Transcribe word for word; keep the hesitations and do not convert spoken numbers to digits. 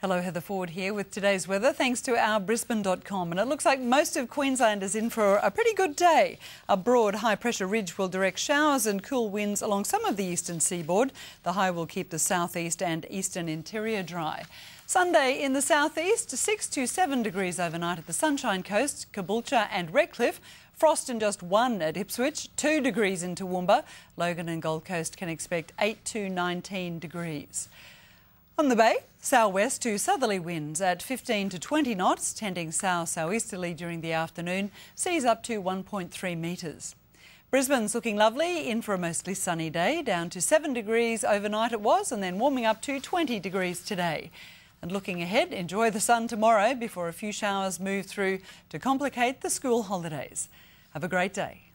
Hello, Heather Foord here with today's weather, thanks to our Brisbane dot com. And it looks like most of Queensland is in for a pretty good day. A broad high-pressure ridge will direct showers and cool winds along some of the eastern seaboard. The high will keep the southeast and eastern interior dry. Sunday in the southeast, six to seven degrees overnight at the Sunshine Coast, Caboolture and Redcliffe. Frost and just one at Ipswich, two degrees in Toowoomba. Logan and Gold Coast can expect eight to nineteen degrees. On the bay, southwest to southerly winds at fifteen to twenty knots, tending south-southeasterly during the afternoon, seas up to one point three metres. Brisbane's looking lovely, in for a mostly sunny day, down to seven degrees overnight it was, and then warming up to twenty degrees today. And looking ahead, enjoy the sun tomorrow before a few showers move through to complicate the school holidays. Have a great day.